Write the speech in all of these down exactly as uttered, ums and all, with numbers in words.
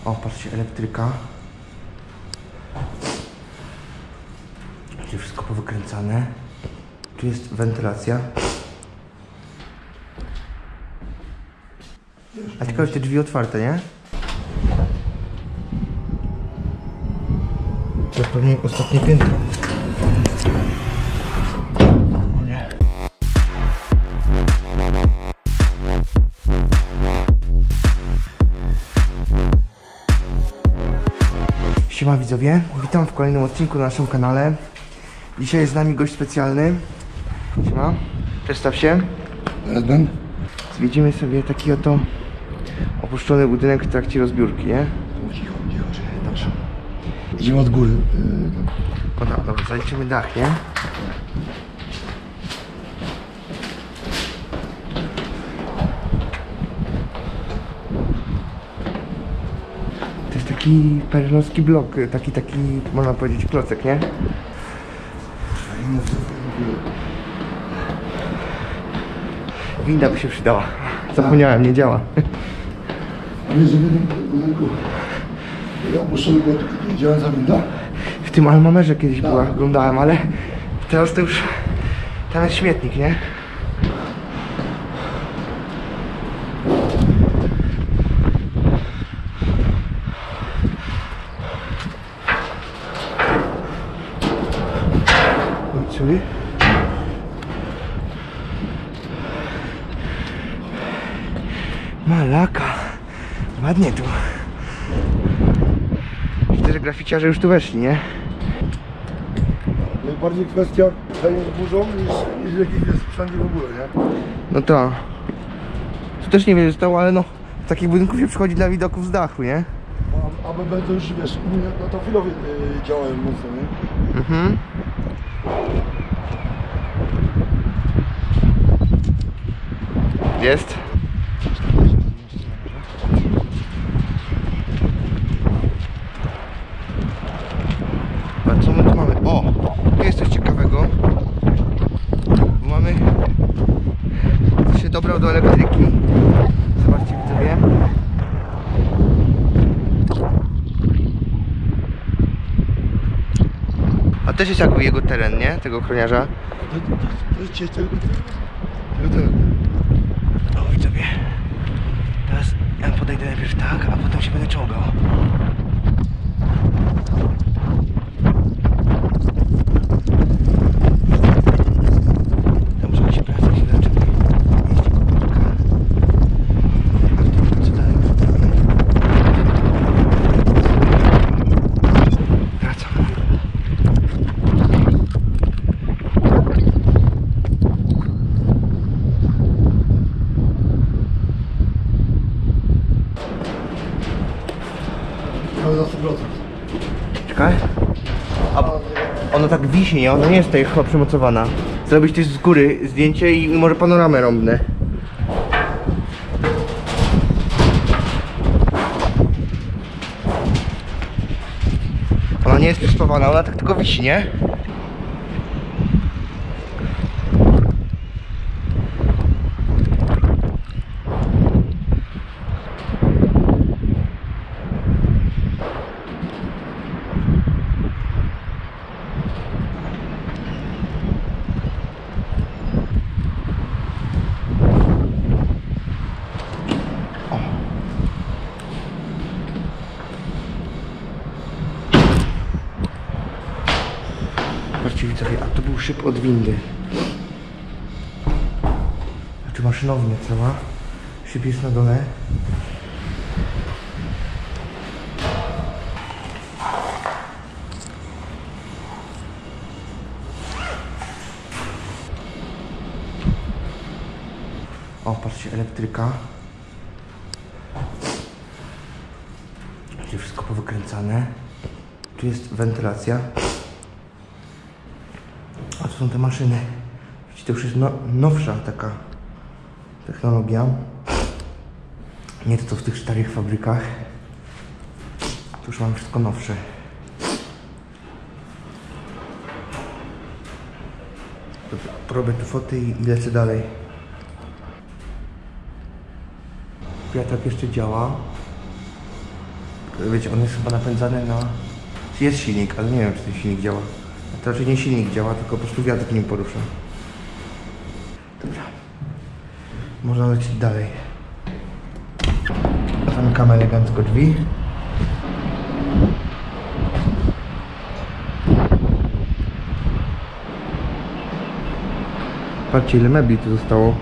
O, patrzcie, elektryka. Będzie wszystko powykręcane. Tu jest wentylacja. A ciekawe, te drzwi otwarte, nie? To pewnie ostatnie piętro. Nie. Siema widzowie, witam w kolejnym odcinku na naszym kanale. Dzisiaj jest z nami gość specjalny. Siema, przedstaw się. Edmund. Zwiedzimy sobie taki oto opuszczony budynek w trakcie rozbiórki, nie? Cicho, cicho, cicho, dobrze. Idziemy od góry. O, no, dobra, zaliczymy dach, nie? To jest taki perelowski blok, taki, taki, można powiedzieć, klocek, nie? Winda by się przydała. Zapomniałem, nie działa. A wiesz, że w jednym budynku ja opuszczony go nie działająca winda? W tym Almamerze kiedyś była, oglądałem, ale teraz to już tam jest śmietnik, nie? Oj, sorry. Malaka. Ładnie tu. Widzę, że graficiarze już tu weszli, nie? Najbardziej kwestia zajęć burzą niż, niż jakich jest wszędzie w ogóle, nie? No to. Tu też nie wiem, że stało, ale no z takich budynków się przychodzi dla widoków z dachu, nie? A, a B B to już wiesz, na to chwilowie yy, działają mocno, nie? Mhm. Jest. A co my tu mamy? O! Tu jest coś ciekawego. Bo mamy... się dobrał do elektryki. Zobaczcie widzowie. A też jest jakby jego teren, nie? Tego ochroniarza. To, to, to, to jest cięcie tego terenu. O widzowie. Teraz ja podejdę najpierw tak, a potem się będę czołgał. Tam muszę się praca się zaczęli. Jeździ koparka. A w tym co dalej? Wracam. Za sto procent. Czekaj. A ono tak wisi, nie? Ona nie jest tutaj chyba przymocowana. Zrobić też z góry zdjęcie i może panoramę rąbnę. Ona nie jest przyspawana, ona tak tylko wisi, nie? Zobaczcie widzowie, a to był szyb od windy. Znaczy maszynownia cała. Szyb jest na dole. O, patrzcie, elektryka. Będzie wszystko powykręcane. Tu jest wentylacja. A tu są te maszyny. Widzicie, to już jest no, nowsza taka technologia. Nie to co w tych starych fabrykach. Tu już mam wszystko nowsze. Dobra, robię tu foty i lecę dalej. Wiatrak jeszcze działa. wiecie, on jest chyba napędzany na... Jest silnik, ale nie wiem, czy ten silnik działa. To raczej nie silnik działa, tylko po prostu wiatr nim porusza. Dobra. Można lecieć dalej. Zamykamy elegancko drzwi. Patrzcie, ile mebli tu zostało.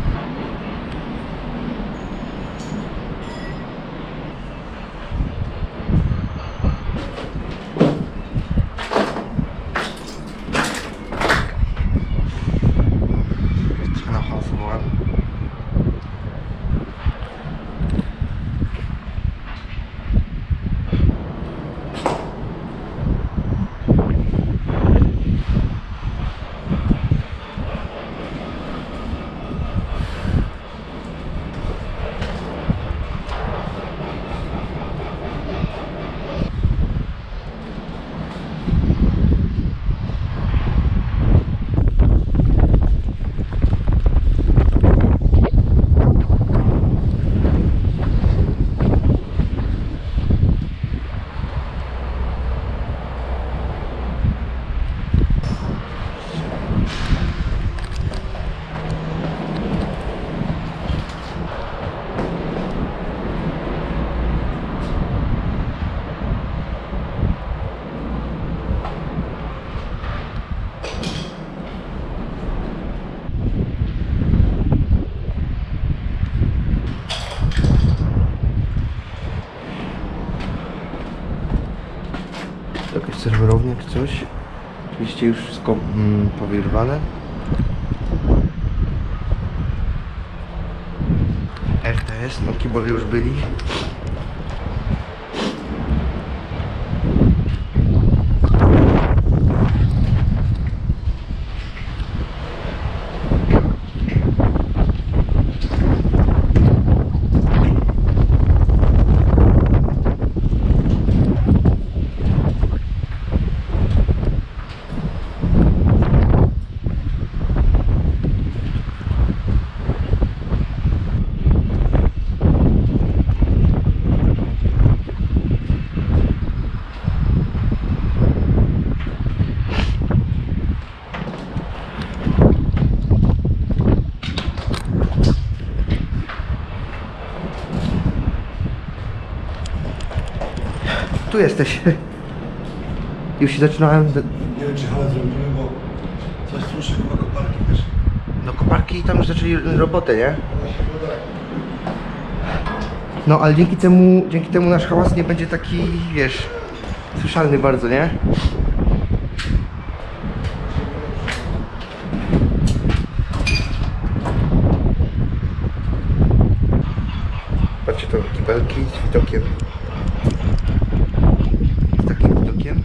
Trochę nahałasowałem. Jakaś serwerownia czy coś. Oczywiście już wszystko mm, powyrwane. R T S, no kibole już byli. Tu jesteś. Już się zaczynałem... Nie wiem, czy halę zrobimy, bo coś słyszę chyba koparki też. No koparki tam już zaczęli robotę, nie? No tak. No ale dzięki temu, dzięki temu nasz hałas nie będzie taki, wiesz, słyszalny bardzo, nie? Patrzcie, to kibelki z widokiem. Z takim widokiem.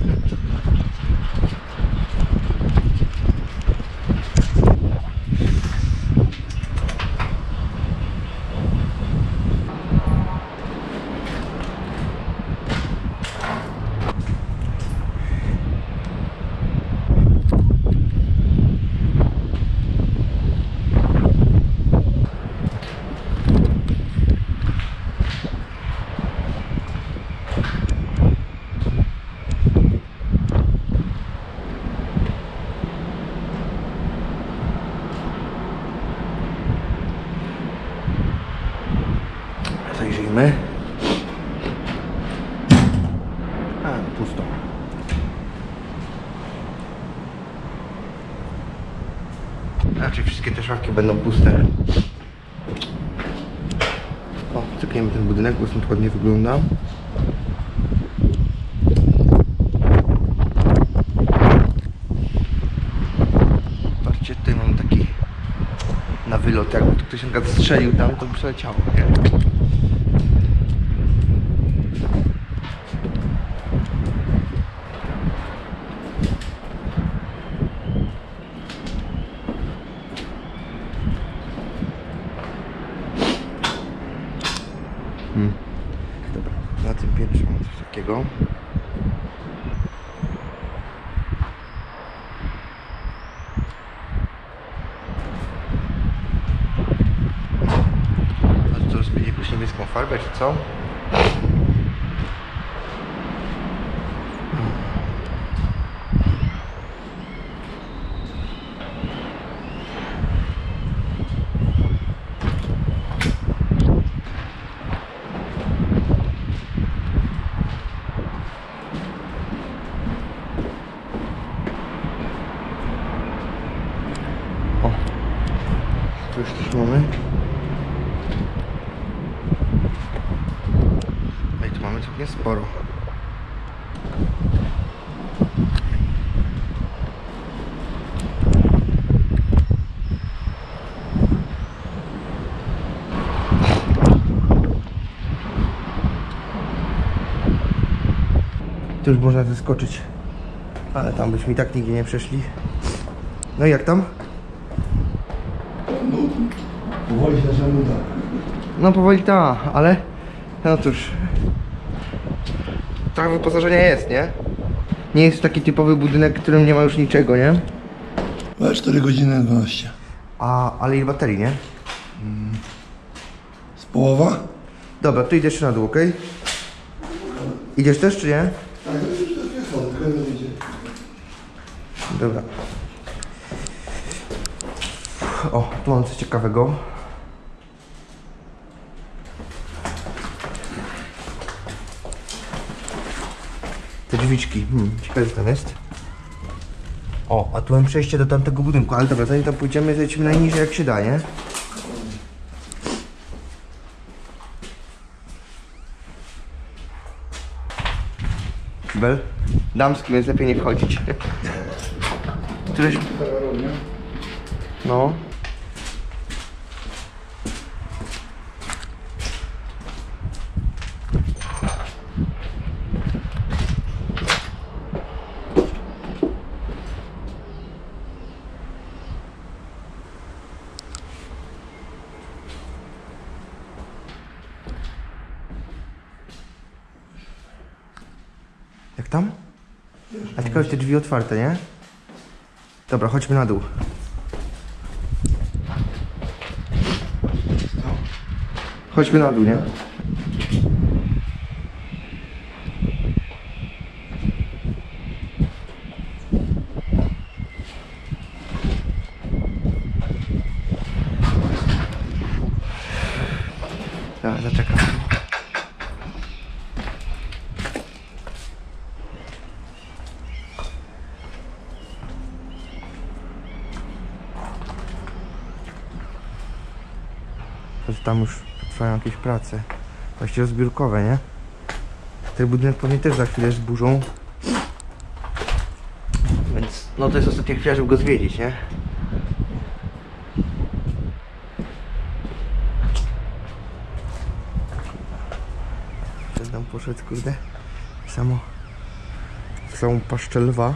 Zajrzyjmy. A, pusto. Raczej wszystkie te szafki będą puste. O, cykniemy ten budynek, bo stąd ładnie wygląda. Patrzcie, tutaj mam taki na wylot, jakby ktoś na przykład strzelił tam, to by przeleciało, nie? Hmm. Dobra, na tym piętrze mam coś takiego. A to rozbili jakąś niebieską farbę, czy co? mamy całkiem sporo. Tu już można zeskoczyć, ale tam byśmy i tak nigdzie nie przeszli. No i jak tam? No, powoli się zaczyna nuda. No powoli ta, ale no cóż, trochę wyposażenia jest, nie? Nie jest taki typowy budynek, w którym nie ma już niczego, nie? Ale cztery godziny dwanaście. A, ale ile baterii, nie? Z połowa? Dobra, to idziesz na dół, okej? Idziesz też, czy nie? Tak, to już takie schody, tylko jeden idzie. Dobra. O, tu mam coś ciekawego. Te drzwiczki. Hmm, ciekawe, co tam jest. O, a tu mam przejście do tamtego budynku, ale dobra, zanim tam pójdziemy, zejdźmy najniżej jak się da, nie? Bel? Damski, więc lepiej nie wchodzić. Któreś... No. Jak tam? A ciekawe, te drzwi otwarte, nie? Dobra, chodźmy na dół. Chodźmy na dół, nie? Dobra, zaczekam. Że tam już trwają jakieś prace. Właściwie zbiórkowe, nie? Ten budynek pewnie też za chwilę zburzą. Więc no to jest ostatnia chwila, żeby go zwiedzić, nie? Ten tam poszedł, kurde. Samo w samą paszczę lwa.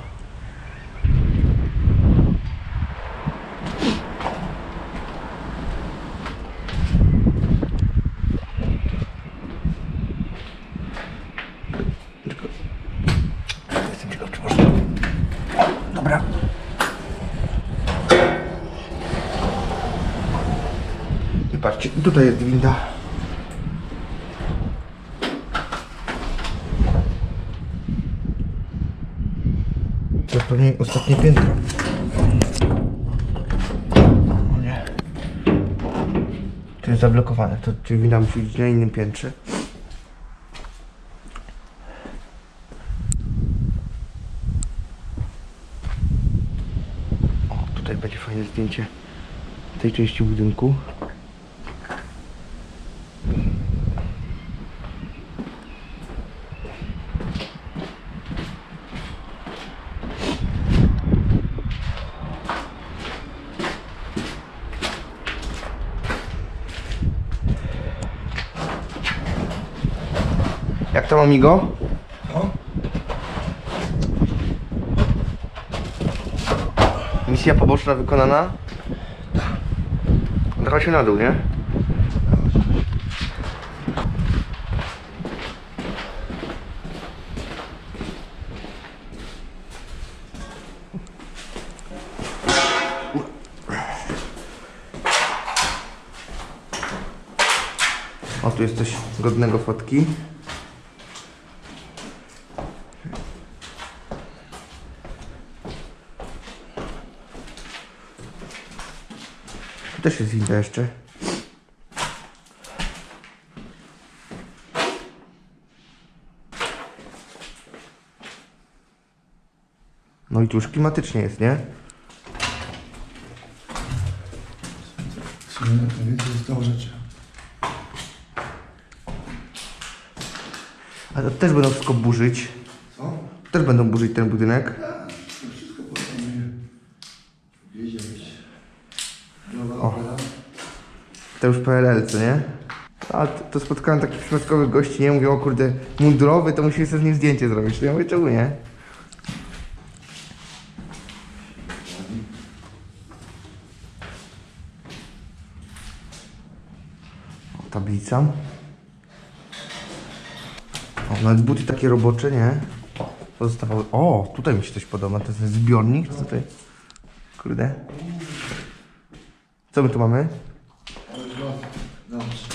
Jestem ciekaw, czy można. Dobra. I patrzcie, tutaj jest winda. To pewnie ostatnie piętro. O nie. To jest zablokowane, to czyli winda musi być na innym piętrze. O, tutaj będzie fajne zdjęcie tej części budynku. Jak tam, amigo? No. Misja poboczna wykonana? No chodźmy na dół, nie? O, tu jest coś godnego fotki. Tu też jest winda jeszcze. No i tu już klimatycznie jest, nie? W sumie więcej zostało rzeczy. A to też będą wszystko burzyć. Co? Też będą burzyć ten budynek. Tak, to wszystko postanuje. Wiedzie być. Nowa O. opera. To już P L L, co nie? A to, to spotkałem takich przypadkowych gości, nie? Mówią, o kurde, mundurowy, to musimy sobie z nim zdjęcie zrobić. To ja mówię, czemu nie? O, tablica. O, nawet buty takie robocze, nie? Pozostawały. O, tutaj mi się coś podoba. To jest zbiornik, czy co to jest? Kurde. Co my tu mamy? Dobrze.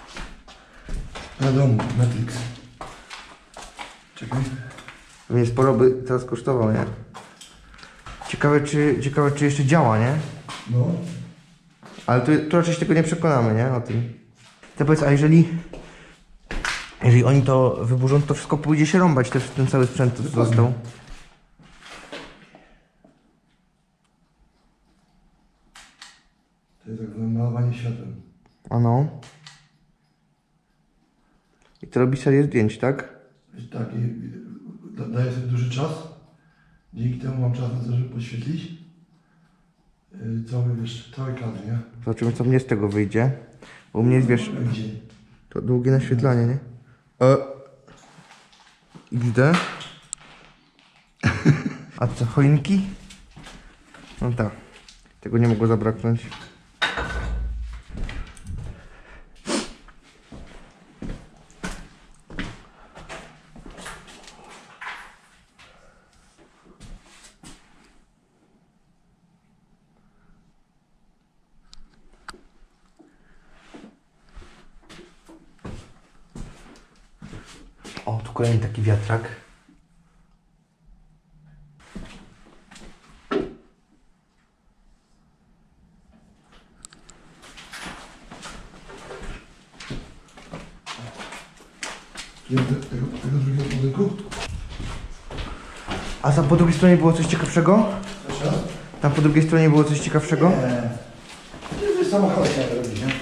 Na domu, Matrix. Czekaj. Mnie sporo by teraz kosztował, nie? Ciekawe czy, ciekawe, czy jeszcze działa, nie? No. Ale tu, tu raczej się tego nie przekonamy, nie? O tym. To powiedz, a jeżeli... Jeżeli oni to wyburzą, to wszystko pójdzie się rąbać, też ten cały sprzęt, co tu został. To jest tak zwane malowanie światłem. Ano. I to robi serię zdjęć, tak? Wiesz, tak, i, i, da, daję sobie duży czas. Dzięki temu mam czas na to, żeby podświetlić yy, cały, wiesz, cały kadr, nie? Zobaczymy, co mnie z tego wyjdzie. Bo u mnie jest, wiesz, Gdzie? to długie naświetlanie, nie? E... Gdzie? A co, choinki? No tak. Tego nie mogło zabraknąć. O, tu kolejny taki wiatrak. Tego, tego, tego drugiego budynku? A tam po drugiej stronie było coś ciekawszego? Jeszcze raz? Tam po drugiej stronie było coś ciekawszego? Nie. To jest samochód, jak robić, nie?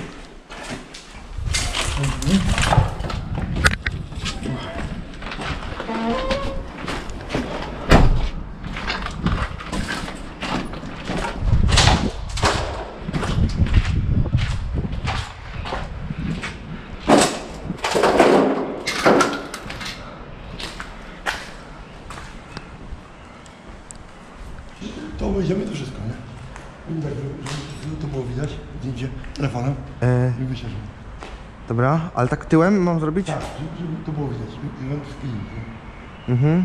To wyjdziemy to wszystko, nie? I tak, żeby to było widać, zdjęcie telefonem E, i wysiadłem. dobra, ale tak tyłem mam zrobić? Tak, żeby, żeby to było widać, i mam w filmie, nie? Mhm.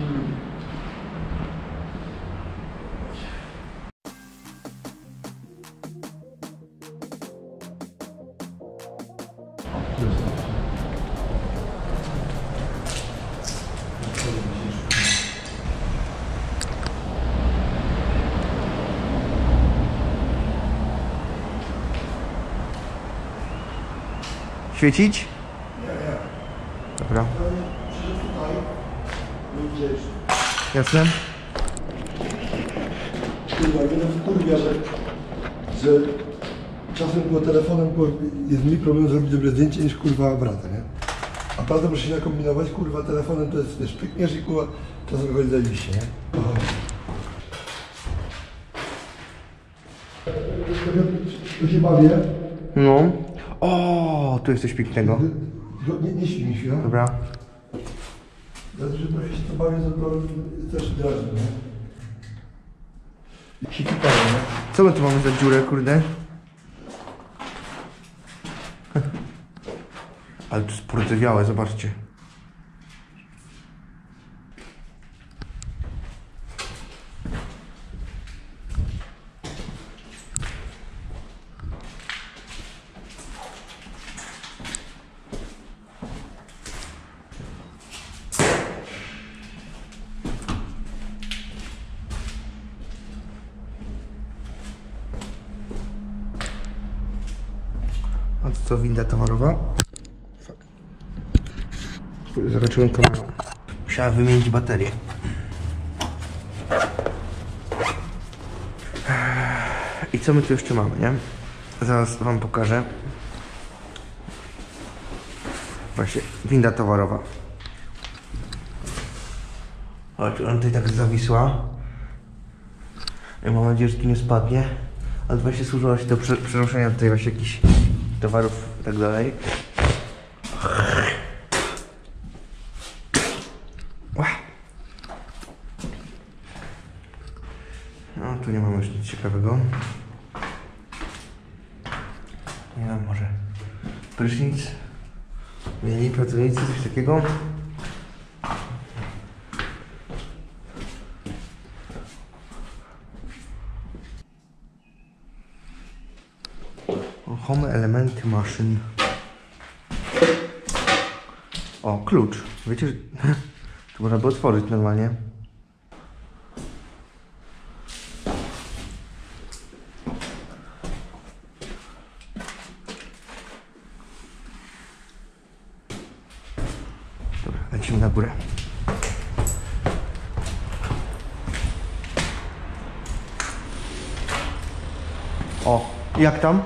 Świecić? Nie, nie. Dobra, Przyszedł tutaj, no gdzieś. jasne. Kurwa, mnie to kurwia, że, że czasem było telefonem, kurwa, jest mniej problemu zrobić dobre zdjęcie niż kurwa brata, nie? A prawda muszę się nakombinować, kurwa, telefonem to jest, wiesz, pykniesz i kurwa, czasem wychodzi zajebiście, nie? To się bawię. No. O, tu jest coś pięknego. Nie, nie śpi mi chwilę. Dobra. Dlatego, że trochę się to bawię, to, to też drażni, nie? Się kipają, nie? Co my tu mamy za dziurę, kurde? Ale to jest pordzewiałe, zobaczcie. A to co, winda towarowa? Fuck. Zobaczyłem kamerą. Musiałem wymienić baterię. I co my tu jeszcze mamy, nie? Zaraz wam pokażę. Właśnie, winda towarowa. Chodź, ona tutaj tak zawisła. Ja mam nadzieję, że tu nie spadnie. Ale właśnie służyła się do prze przenoszenia tutaj właśnie jakichś towarów i tak dalej. No, tu nie mamy już nic ciekawego. Nie wiem, może prysznic mieli pracownicy, coś takiego. Home elementy maszyn. O, klucz. Wiecie, że tu można by otworzyć normalnie. Dobra, lecimy na górę. O, jak tam?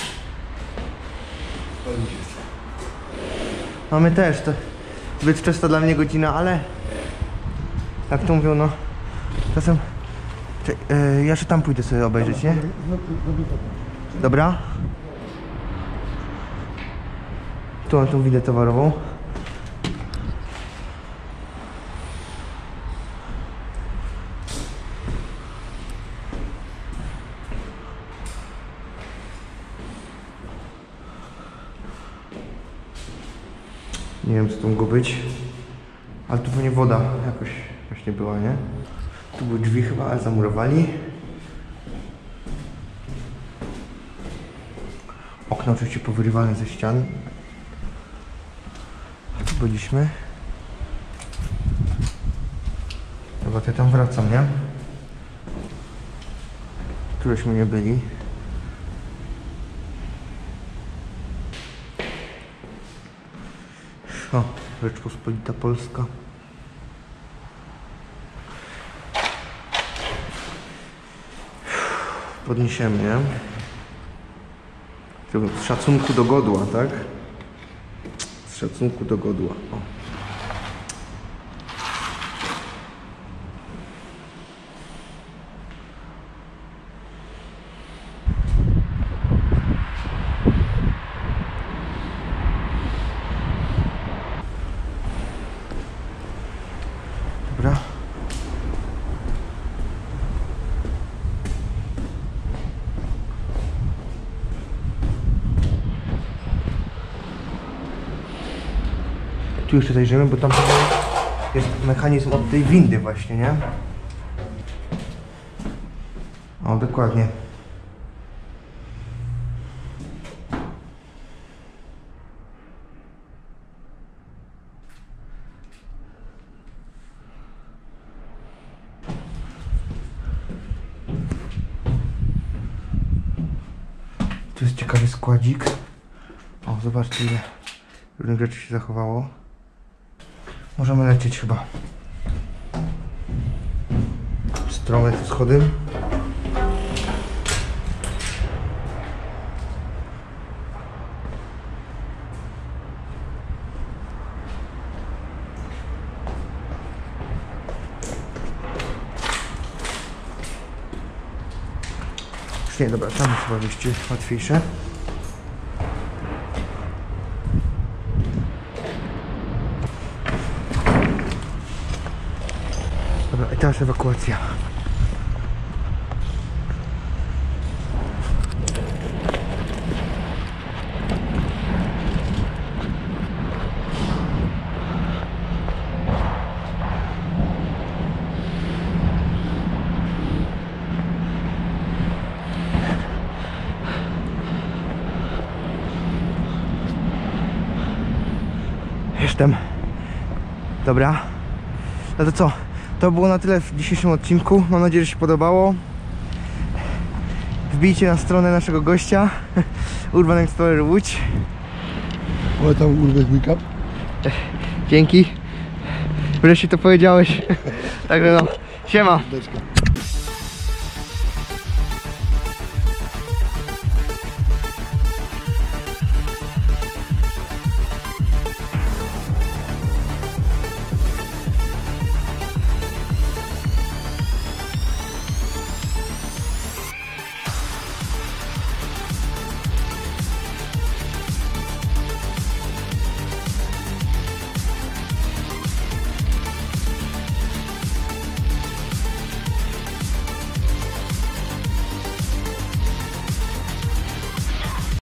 No my też, to zbyt wczesna dla mnie godzina, ale jak to mówią, no czasem... Czek, yy, ja jeszcze tam pójdę sobie obejrzeć, nie? Dobra? Tu mam tą widę towarową. Nie wiem, co tu mogło być, ale tu pewnie woda jakoś właśnie była, nie? Tu były drzwi chyba, ale zamurowali. Okna oczywiście powyrywane ze ścian. A tu byliśmy. Chyba to ja tam wracam, nie? Tużeśmy nie byli. O, Rzeczpospolita Polska. Podniesiemy, nie? Z szacunku do godła, tak? Z szacunku do godła. O. Dobra. Tu jeszcze zajrzymy, bo tam jest mechanizm od tej windy właśnie, nie? O, dokładnie. Tu jest ciekawy składzik. O, zobaczcie, ile różnych rzeczy się zachowało. Możemy lecieć chyba. Strome te schody. Nie, dobra, tam jest chyba wyjście łatwiejsze. Dobra, i teraz ewakuacja. Jestem. Dobra. No to co? To było na tyle w dzisiejszym odcinku. Mam nadzieję, że się podobało. Wbijcie na stronę naszego gościa Urban Explorer Łódź. Ale tam Urbex Week Up. Dzięki. Wreszcie to powiedziałeś. Także no, siema.